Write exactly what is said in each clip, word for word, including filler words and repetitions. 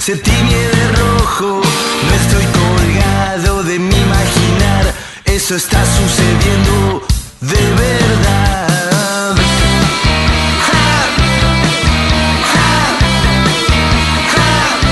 se tiñe de rojo. No estoy colgado de mi imaginar, eso está sucediendo de verdad. Ja, ja, ja.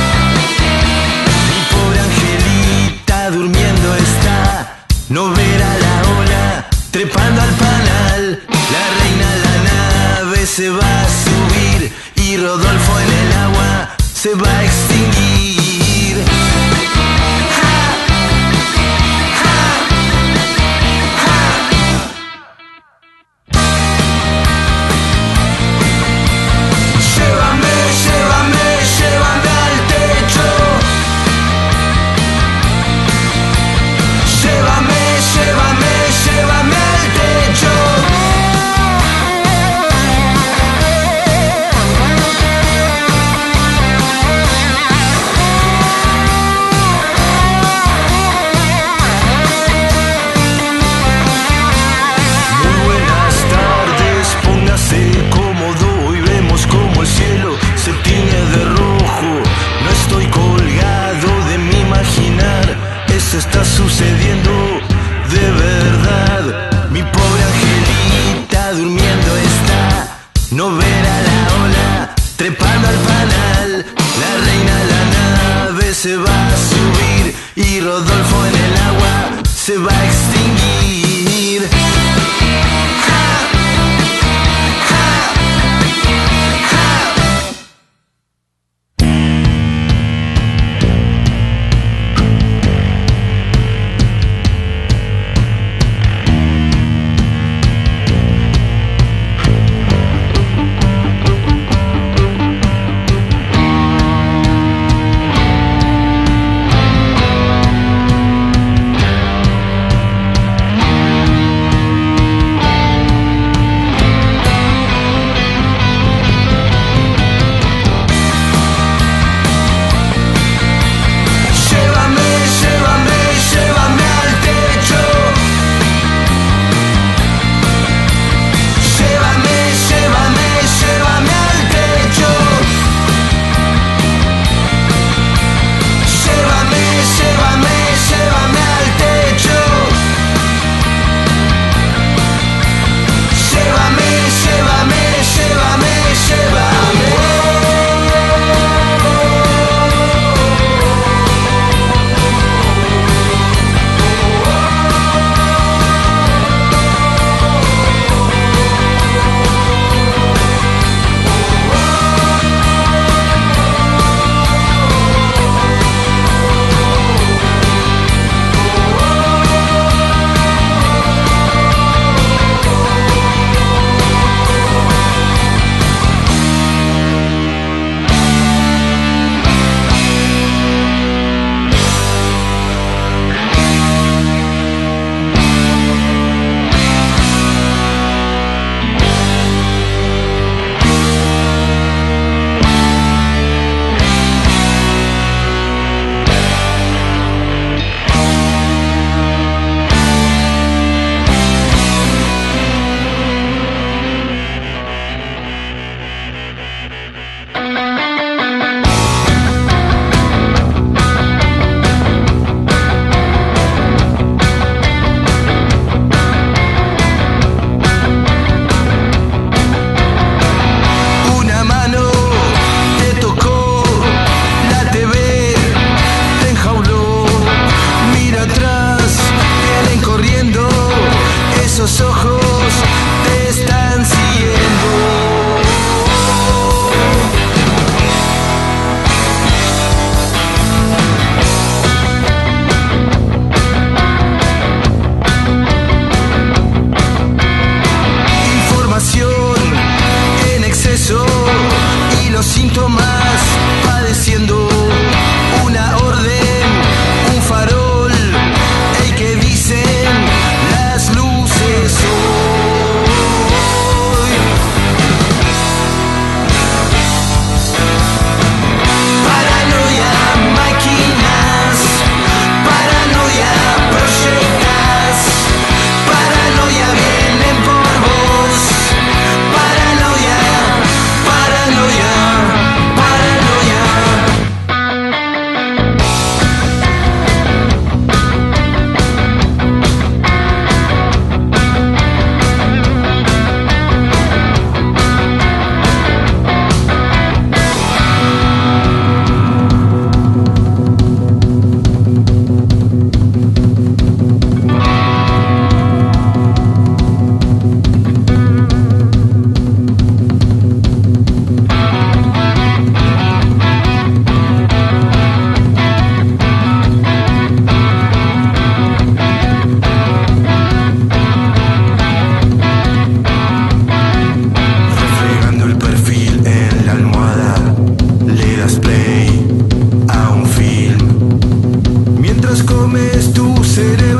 Mi pobre angelita durmiendo está, no verá la ola trepando al panal. La reina la nave se va a subir y Rodolfo en el agua se va a extinguir. Ja, ja, ja. Llévame, llévame, llévame al techo. Llévame, llévame, llévame al techo. Se tiñe de rojo, no estoy colgado de mi imaginar, eso está sucediendo de verdad. Mi pobre angelita durmiendo está, no verá la ola trepando al panal. La reina la nave se va a subir y Rodolfo en el agua se va a extinguir. Ja, ja.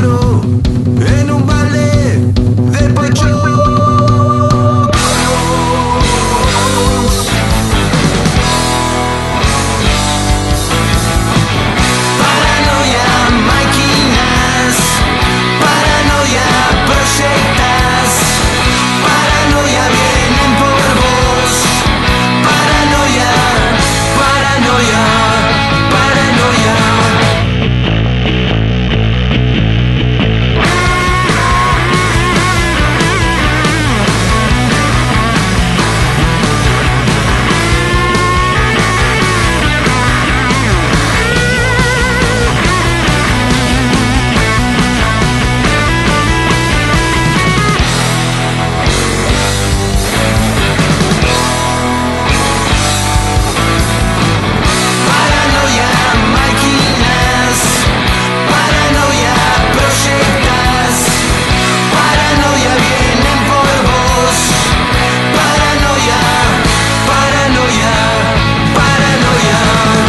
negro en un balde de pochoclos. Paranoia, máquinas, paranoia, proyectas, paranoia vienen por vos, paranoia, paranoia, paranoia. Paranoia, máquinas, paranoia, proyectas, paranoia vienen por vos, paranoia, paranoia, paranoia.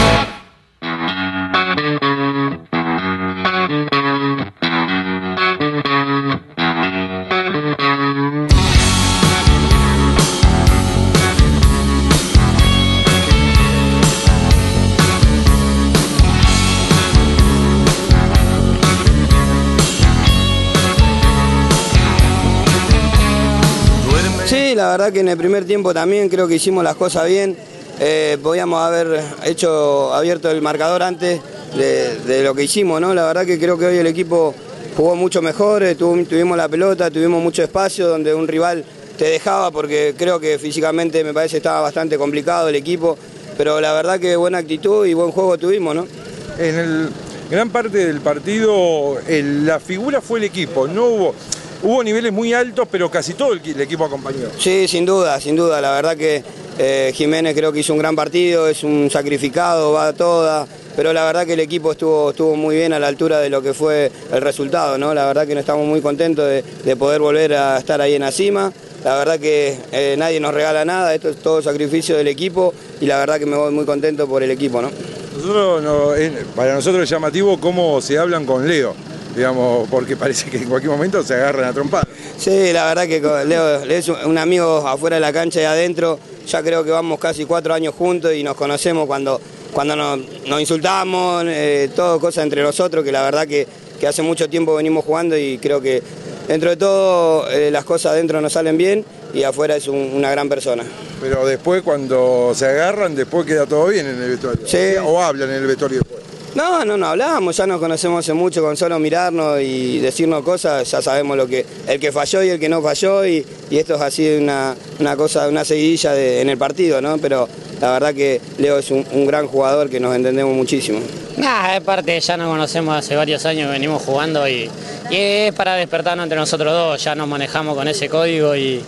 Sí, la verdad que en el primer tiempo también creo que hicimos las cosas bien. Eh, podíamos haber hecho abierto el marcador antes de, de lo que hicimos, ¿no? La verdad que creo que hoy el equipo jugó mucho mejor, eh, tuv- tuvimos la pelota, tuvimos mucho espacio donde un rival te dejaba, porque creo que físicamente me parece estaba bastante complicado el equipo, pero la verdad que buena actitud y buen juego tuvimos, ¿no? En el gran parte del partido el- la figura fue el equipo, no hubo, hubo niveles muy altos, pero casi todo el, el equipo acompañó. Sí, sin duda, sin duda. La verdad que eh, Jiménez creo que hizo un gran partido, es un sacrificado, va a toda, pero la verdad que el equipo estuvo, estuvo muy bien a la altura de lo que fue el resultado, ¿no? La verdad que nos estamos muy contentos de, de poder volver a estar ahí en la cima. La verdad que eh, nadie nos regala nada, esto es todo sacrificio del equipo y la verdad que me voy muy contento por el equipo, ¿no? Nosotros, no, es- para nosotros es llamativo cómo se hablan con Leo, digamos, porque parece que en cualquier momento se agarran a trompar. Sí, la verdad que con Leo, Leo es un amigo afuera de la cancha y adentro. Ya creo que vamos casi cuatro años juntos y nos conocemos cuando, cuando nos, nos insultamos, eh, todo cosas entre nosotros, que la verdad que, que hace mucho tiempo venimos jugando y creo que dentro de todo eh, las cosas adentro nos salen bien y afuera es un- una gran persona. Pero después cuando se agarran, después queda todo bien en el vestuario. Sí. O hablan en el vestuario después. No, no, no hablamos, ya nos conocemos hace mucho, con solo mirarnos y decirnos cosas, ya sabemos lo que, el que falló y el que no falló, y, y esto es así una, una cosa, una seguidilla de- en el partido, ¿no? Pero la verdad que Leo es un, un gran jugador que nos entendemos muchísimo. Nada, es parte, ya nos conocemos hace varios años, venimos jugando y, y es para despertarnos entre nosotros dos, ya nos manejamos con ese código y,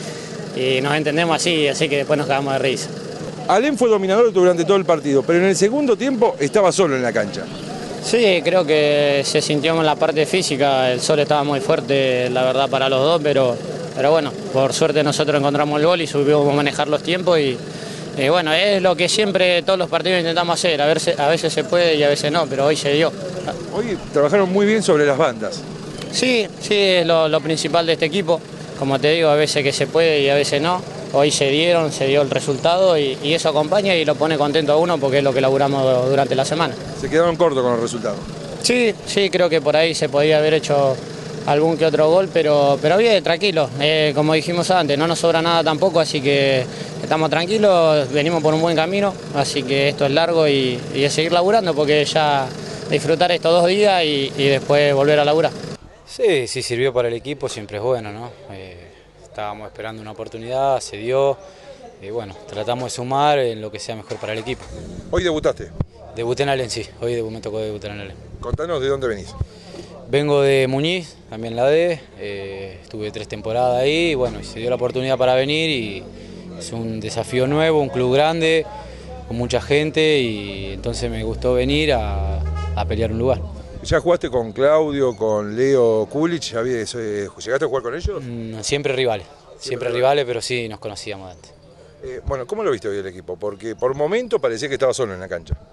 y nos entendemos así, así que después nos cagamos de risa. Alem fue dominador durante todo el partido, pero en el segundo tiempo estaba solo en la cancha. Sí, creo que se sintió en la parte física, el sol estaba muy fuerte, la verdad, para los dos, pero, pero bueno, por suerte nosotros encontramos el gol y supimos manejar los tiempos y eh, bueno, es lo que siempre todos los partidos intentamos hacer, a veces, a veces se puede y a veces no, pero hoy se dio. Hoy trabajaron muy bien sobre las bandas. Sí, sí, es lo, lo principal de este equipo, como te digo, a veces que se puede y a veces no. Hoy se dieron, se dio el resultado y, y eso acompaña y lo pone contento a uno porque es lo que laburamos durante la semana. Se quedaron cortos con el resultado. Sí, sí, creo que por ahí se podía haber hecho algún que otro gol, pero, pero bien, tranquilo. Eh, como dijimos antes, no nos sobra nada tampoco, así que estamos tranquilos, venimos por un buen camino, así que esto es largo y, y es seguir laburando porque ya disfrutar estos dos días y, y después volver a laburar. Sí, sí sirvió para el equipo, siempre es bueno, ¿no? Eh, estábamos esperando una oportunidad, se dio, y bueno, tratamos de sumar en lo que sea mejor para el equipo. Hoy debutaste. Debuté en Alem, sí, hoy me tocó debutar en Alem. Contanos de dónde venís. Vengo de Muñiz, también la D, eh, estuve tres temporadas ahí, y bueno, se dio la oportunidad para venir y es un desafío nuevo, un club grande, con mucha gente y entonces me gustó venir a, a pelear un lugar. ¿Ya jugaste con Claudio, con Leo Kulich? ¿Habías, eh, ¿Llegaste a jugar con ellos? Mm, siempre rivales, siempre, siempre rivales, pero sí nos conocíamos antes. Eh, bueno, ¿cómo lo viste hoy el equipo? Porque por momento parecía que estaba solo en la cancha.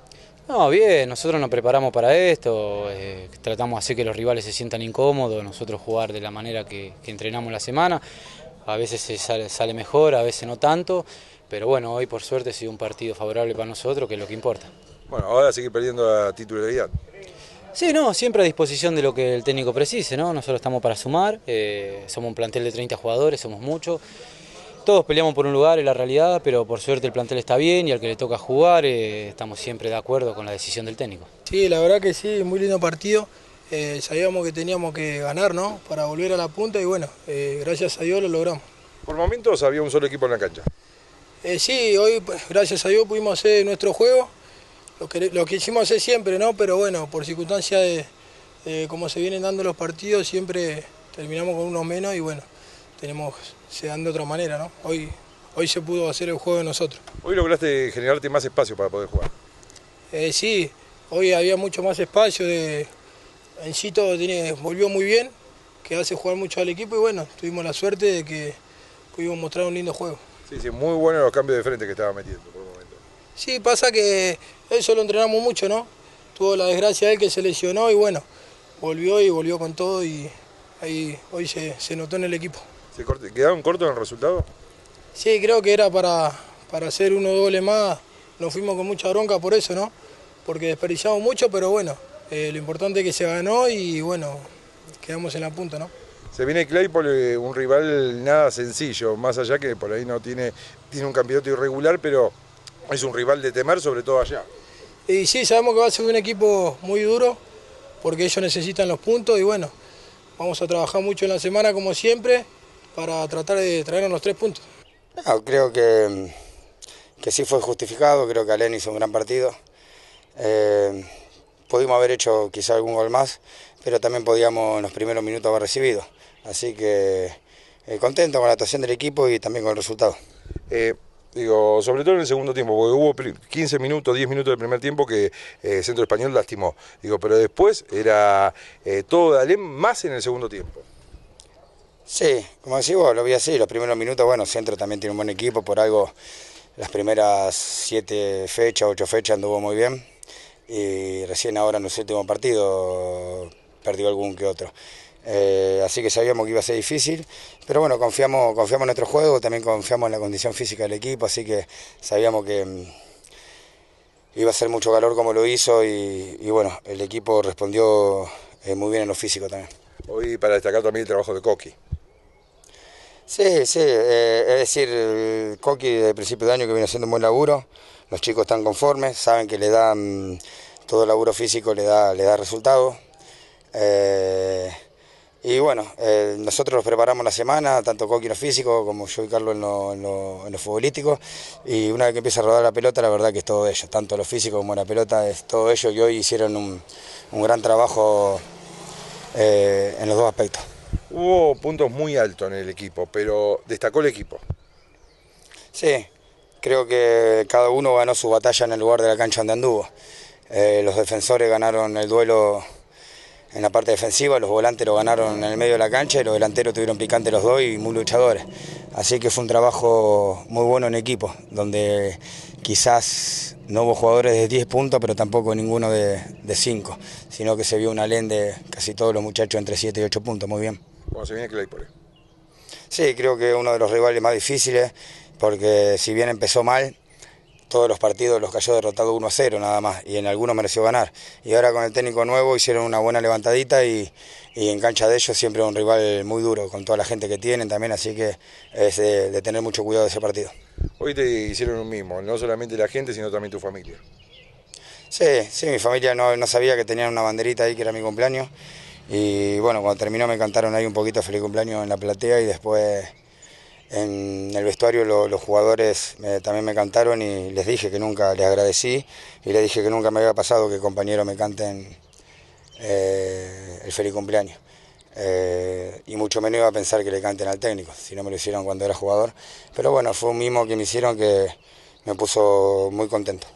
No, bien, nosotros nos preparamos para esto, eh, tratamos de hacer que los rivales se sientan incómodos, nosotros jugar de la manera que, que entrenamos la semana, a veces se sale, sale mejor, a veces no tanto, pero bueno, hoy por suerte ha sido un partido favorable para nosotros, que es lo que importa. Bueno, ahora seguir perdiendo la titularidad. Sí, no, siempre a disposición de lo que el técnico precise, ¿no? Nosotros estamos para sumar, eh, somos un plantel de treinta jugadores, somos muchos. Todos peleamos por un lugar, es la realidad, pero por suerte el plantel está bien y al que le toca jugar eh, estamos siempre de acuerdo con la decisión del técnico. Sí, la verdad que sí, muy lindo partido. Eh, sabíamos que teníamos que ganar, ¿no? Para volver a la punta y bueno, eh, gracias a Dios lo logramos. Por momentos había un solo equipo en la cancha. Eh, sí, hoy gracias a Dios pudimos hacer nuestro juego, lo que, lo que hicimos hacer siempre, ¿no? Pero bueno, por circunstancias de, de cómo se vienen dando los partidos, siempre terminamos con uno menos y bueno, tenemos, se dan de otra manera, ¿no? Hoy, hoy se pudo hacer el juego de nosotros. Hoy lograste generarte más espacio para poder jugar. Eh, sí, hoy había mucho más espacio, de, Encito tiene, volvió muy bien, que hace jugar mucho al equipo y bueno, tuvimos la suerte de que pudimos mostrar un lindo juego. Sí, sí, muy buenos los cambios de frente que estaba metiendo por el momento. Sí, pasa que eso lo entrenamos mucho, ¿no? Tuvo la desgracia de él que se lesionó y bueno, volvió y volvió con todo y ahí hoy se, se notó en el equipo. ¿Se corte, ¿Quedaron cortos en el resultado? Sí, creo que era para, para hacer uno o doble más, nos fuimos con mucha bronca por eso, ¿no? Porque desperdiciamos mucho, pero bueno, eh, lo importante es que se ganó y bueno, quedamos en la punta, ¿no? Se viene Claypole, eh, un rival nada sencillo, más allá que por ahí no tiene, tiene un campeonato irregular, pero es un rival de temer, sobre todo allá. Y sí, sabemos que va a ser un equipo muy duro, porque ellos necesitan los puntos y bueno, vamos a trabajar mucho en la semana como siempre, para tratar de traernos los tres puntos. No, creo que, que sí fue justificado, creo que Alén hizo un gran partido. Eh, pudimos haber hecho quizá algún gol más, pero también podíamos en los primeros minutos haber recibido. Así que eh, contento con la actuación del equipo y también con el resultado. Eh, digo, sobre todo en el segundo tiempo, porque hubo quince minutos, diez minutos del primer tiempo que eh, Centro Español lastimó. Digo, pero después era eh, todo de Alén más en el segundo tiempo. Sí, como decís vos, lo vi así, los primeros minutos, bueno, Centro también tiene un buen equipo, por algo las primeras siete fechas, ocho fechas anduvo muy bien y recién ahora en los últimos partidos perdió algún que otro. Eh, así que sabíamos que iba a ser difícil, pero bueno, confiamos, confiamos en nuestro juego, también confiamos en la condición física del equipo, así que sabíamos que um, iba a ser mucho calor como lo hizo y, y bueno, el equipo respondió eh, muy bien en lo físico también. Hoy para destacar también el trabajo de Coqui. Sí, sí, eh, es decir, el Coqui desde el principio de año que viene haciendo un buen laburo, los chicos están conformes, saben que le dan, todo el laburo físico le da, le da resultado. Eh, y bueno, eh, nosotros los preparamos la semana, tanto Coqui en lo físico como yo y Carlos en lo, en, lo, en lo futbolístico, y una vez que empieza a rodar la pelota, la verdad que es todo ello, tanto lo físico como la pelota es todo ello, y hoy hicieron un, un gran trabajo eh, en los dos aspectos. Hubo puntos muy altos en el equipo, pero destacó el equipo. Sí, creo que cada uno ganó su batalla en el lugar de la cancha donde anduvo. Eh, los defensores ganaron el duelo en la parte defensiva, los volantes lo ganaron en el medio de la cancha y los delanteros tuvieron picante los dos y muy luchadores. Así que fue un trabajo muy bueno en equipo, donde quizás no hubo jugadores de diez puntos, pero tampoco ninguno de, de cinco, sino que se vio una Alén de casi todos los muchachos entre siete y ocho puntos, muy bien. ¿Cómo se viene Claypole? Sí, creo que es uno de los rivales más difíciles, porque si bien empezó mal, todos los partidos los cayó derrotado uno a cero nada más, y en algunos mereció ganar. Y ahora con el técnico nuevo hicieron una buena levantadita y, y en cancha de ellos siempre un rival muy duro, con toda la gente que tienen también, así que es de, de tener mucho cuidado de ese partido. Hoy te hicieron un mismo, no solamente la gente, sino también tu familia. Sí, sí, mi familia no, no sabía que tenían una banderita ahí que era mi cumpleaños. Y bueno, cuando terminó me cantaron ahí un poquito feliz cumpleaños en la platea y después en el vestuario lo, los jugadores me, también me cantaron y les dije que nunca, les agradecí y les dije que nunca me había pasado que compañeros me canten eh, el feliz cumpleaños. Eh, y mucho menos iba a pensar que le canten al técnico, si no me lo hicieron cuando era jugador. Pero bueno, fue un mimo que me hicieron que me puso muy contento.